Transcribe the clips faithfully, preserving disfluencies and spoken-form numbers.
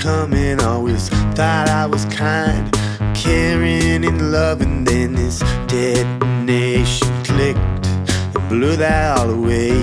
coming. Always thought I was kind, caring and loving. Then this detonation clicked and blew that all away.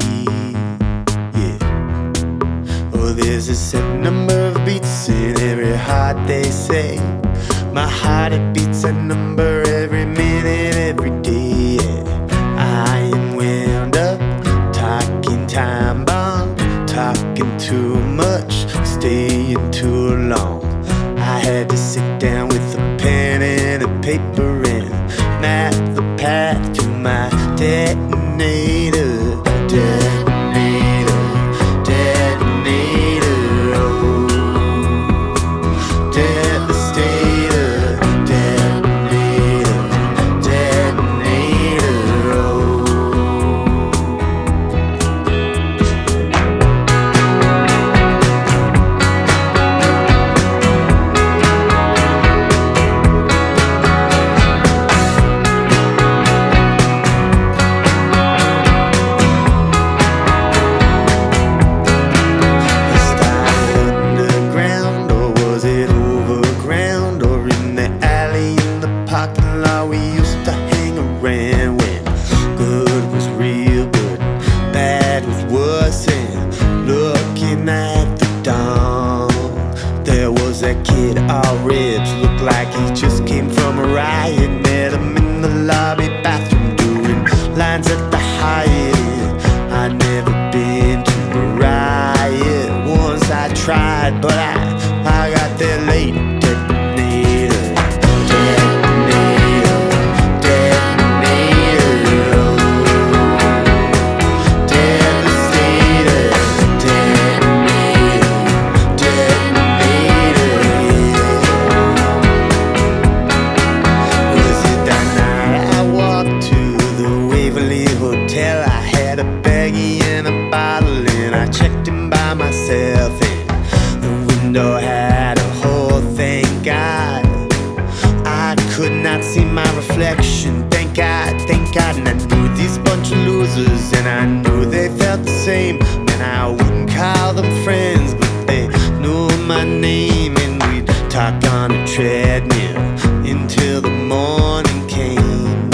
Yeah. Oh, there's a set number of beats in every heart, they say. My heart, it beats a number every minute, every day. Yeah. I am wound up, talking time bomb, talking too much, staying too long. I had to sit down with a pen and a paper and map the path to my detonator. Detonator, detonator, oh. Devastator, detonator, detonator, oh. We used to hang around when good was real good, bad was worse. And looking at the dawn, there was that kid, all ribs, looked like he just came from a riot. Met him in the lobby bathroom doing lines at the Hyatt. I'd never been to a riot. Once I tried, but I, I got there late. Myself in the window had a hole, thank God. I could not see my reflection, thank God, thank God. And I knew these bunch of losers, and I knew they felt the same. Man, I wouldn't call them friends, but they knew my name. And we'd talk on a treadmill until the morning came.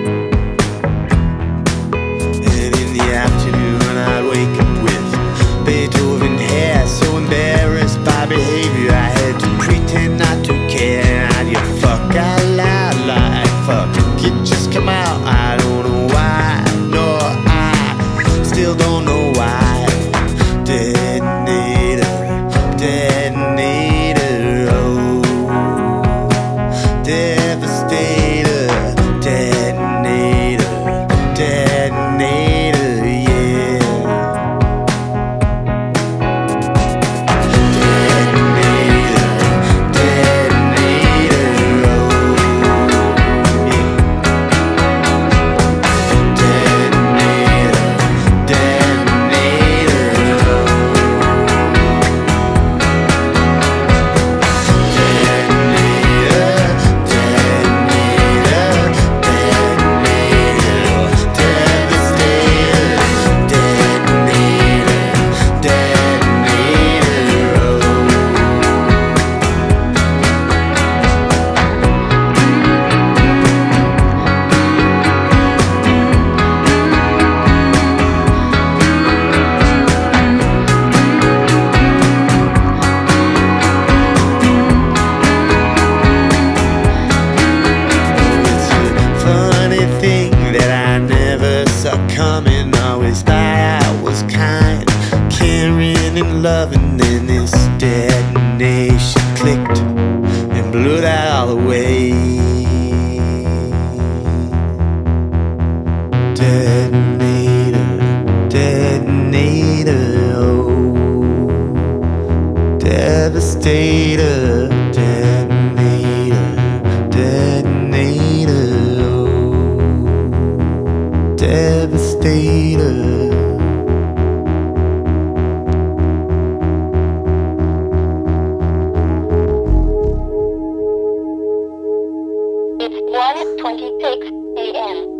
And in the afternoon I'd wake up with Beethoven hair, so embarrassed by behavior I had to pretend not to care. And I'd yell fuck out loud like fuck, it just come out. I don't know why, no, I still don't know why. Detonator, detonator, oh. Devastator, detonator, detonator, yeah. Coming, always thought I was kind, caring and loving. Then this detonation clicked and blew that all away. Detonator, detonator, oh. Devastator, detonator, detonator, oh. Devastator. It's one twenty-six a m